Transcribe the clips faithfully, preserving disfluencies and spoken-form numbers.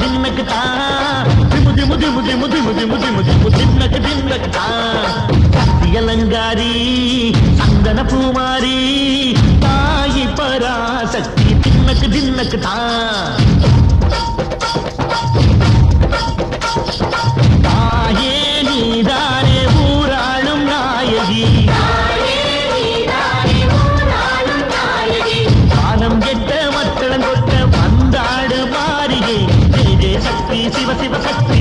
தின்னக்கு தான் திமு திமு திமு திமு திமு திமு திமு திமு தின்னக்கு தின்னக்கு தான் அலங்காரி சந்தன பூமாரி தாயி பராசக்தி தின்னக்கு தின்னக்கு தான் தாயே நீதானே ஊராளும் நாயகி காலம் கெட்ட மக்களம் கொட்ட வந்தாடு மாறியே ஜெய ஜெய சக்தி சிவ சிவ சக்தி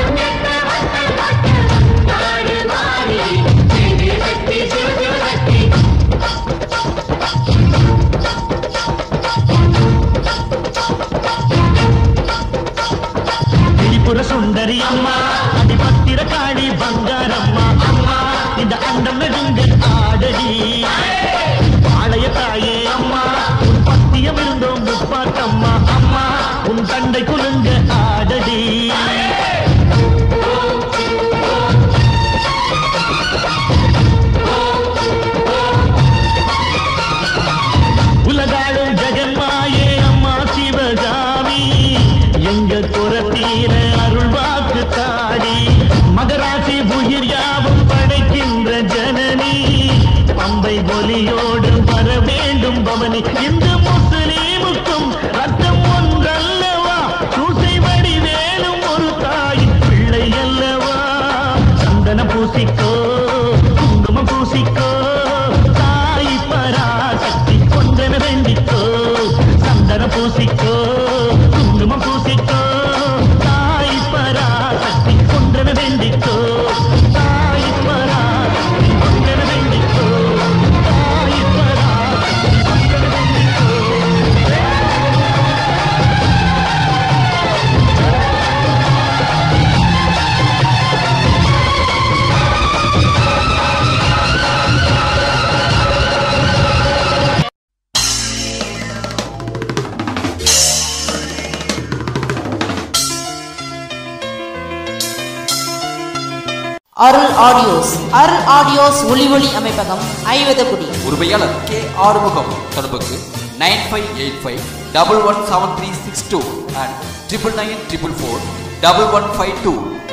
சுந்தரி அம்மா அடிபத்திர காடி பங்காரம்மா அம்மா இந்த அண்டம் நெடுங்க ஆடடி பாளைய தாயே அம்மா உன் பத்தியம் இருந்தோம் முப்பாட்டம்மா அம்மா உன் தண்டை குலுங்க ஆடடி உலகாளும் ஜெகன்மாயே அம்மா சிவகாமி எங்க குரத்தீர அருள்வாக்கு தாடி மகராசி புயிர் யாவும் படைக்கின்ற ஜனனி பம்பை பொலியோடு வர வேண்டும் பவனி இந்து முஸ்லீமுக்கும் ரத்தம் ஒன்றல்லவா சூசை வடி வேணும் ஒரு தாயின் பிள்ளை அல்லவா சந்தன பூசிக்கோ குங்குமம் பூசிக்கோ தாய் பராசக்தி கொஞ்சன வேண்டிக்கோ சந்தன பூசிக்கோ குங்குமம் பூசிக்கோ தாய் பராசக்தி கொன்றன வேண்டிக்கோ தாய் பராசக்தி கொன்றன வேண்டிக்கோ தாய் பராசக்தி கொன்றன வேண்டிக்கோ அருள் ஆடியோஸ் அருள் ஆடியோஸ் ஒளி ஒளி அமைப்பகம் ஐவதக்குடி உரிமையாளர் கே ஆறுமுகம் தொடர்புக்கு nine five eight five double one seven three six two and triple nine triple four double one five two.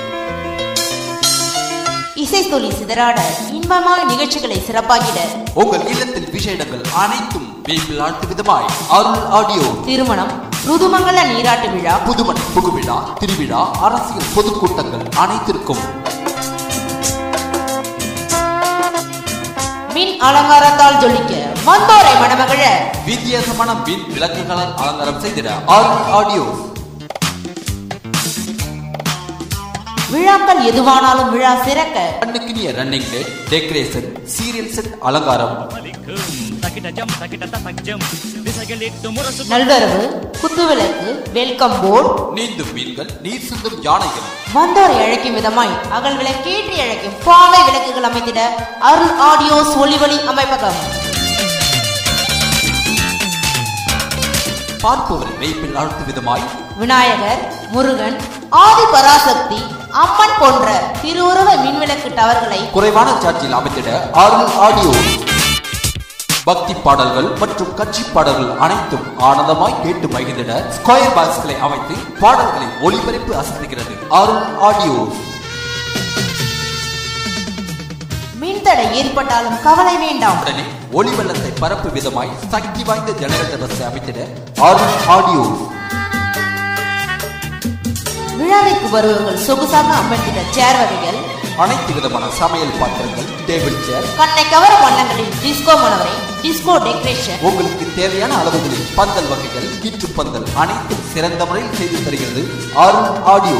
இசை தொலி சிதறாட இன்பமான நிகழ்ச்சிகளை சிறப்பாகிட உங்கள் இல்லத்தில் விசேடங்கள் அனைத்தும் மேம்பில் ஆழ்த்து விதமாய் அருள் ஆடியோ. திருமணம், ருதுமங்கல நீராட்டு விழா, புதுமண புகுவிழா, திருவிழா, அரசியல் பொதுக்கூட்டங்கள் அனைத்திற்கும் மின் அலங்காரத்தால் ஜொலிக்க வந்தோரை மணமகள வித்தியாசமான மின் விளக்குகளால் அலங்காரம் செய்திட அருள் ஆடியோ. விழாக்கள் எதுவானாலும் விழா சிறக்க கண்ணுக்கினிய running light, decoration, serial set அலங்காரம், நல்வரவு, குத்துவிளக்கு, வெல்கம் போர்டு, நீந்தும் மீன்கள், நீர் சிந்தும் யானைகள், வந்தோரை அழைக்கும் விதமாய் அகல் விளக்கேற்றி அழைக்கும் பாவை விளக்குகள் அமைத்திட அருள் ஆடியோஸ் ஒளி ஒளி அமைப்பகம். பார்ப்பவரை மெய்ப்பில் ஆழ்த்து விதமாய் விநாயகர், முருகன், ஆதி பராசக்தி, அம்மன் போன்ற திருவுருவ மின்விளக்கு டவர்களை குறைவான சார்ஜில் அமைத்திட அருள் ஆடியோ. பக்தி பாடல்கள் மற்றும் கட்சி பாடல்கள் அனைத்தும் ஆனந்தமாய் கேட்டு மகிழ்ந்திட ஸ்கொயர் பாக்ஸ்களை அமைத்து பாடல்களை ஒளிபரப்பு அசத்துகிறது அருள் ஆடியோ. மின்தடை ஏற்பட்டாலும் கவலை வேண்டாம், உடனே ஒளி வெள்ளத்தை பரப்பு விதமாய் சக்தி வாய்ந்த ஜெனரேட்டர் பஸ் அமைத்திட அருள் ஆடியோ. விழாவிற்கு வருவர்கள் சொகுசாக அமர்ந்திட சேர் வகைகள், அனைத்து விதமான சமையல் பாத்திரங்கள், டேபிள் சேர், கண்ணை கவரும் வண்ணங்களில் டிஸ்கோ மனவரை, டிஸ்கோ டெக்கரேஷன், உங்களுக்கு தேவையான அளவுகளில் பந்தல் வகைகள், கீற்று பந்தல் அனைத்தும் சிறந்த முறையில் செய்து தருகிறது அருள் ஆடியோ.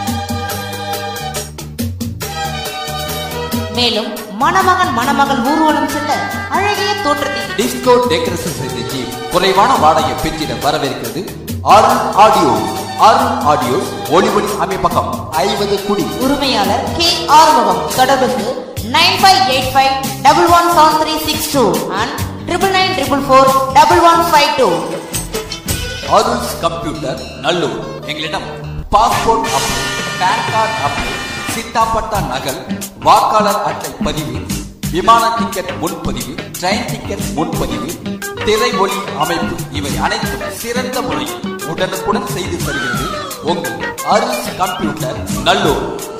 மேலும் மணமகன் மணமகள் ஊர்வலம் செல்ல அழகிய தோற்றத்தில் டிஸ்கோ டெக்கரேஷன் செய்து ஜீப் குறைவான வாடகை பெற்றிட வரவேற்கிறது அருள் ஆடியோ. அருள் ஆடியோ ஒளி ஒளி அமைப்பகம் ஐவது குடி. உரிமையாளர் கே ஆறுமுகம் தொடர்புக்கு nine five eight five double one seven three six two and triple nine triple four double one five two. Arul's computer Nallur. எங்களிடம் passport apply, PAN card apply, சித்தாப்பட்டா நகல், வாக்காளர் அட்டை பதிவு, விமான டிக்கெட் முன்பதிவு, ட்ரெயின் டிக்கெட் முன்பதிவு, திரை ஒளி அமைப்பு இவை அனைத்தும் சிறந்த முறையில் உடனுக்குடன் செய்து தருகிறது உங்கள் அருள்ஸ் கம்ப்யூட்டர் நல்லூர்.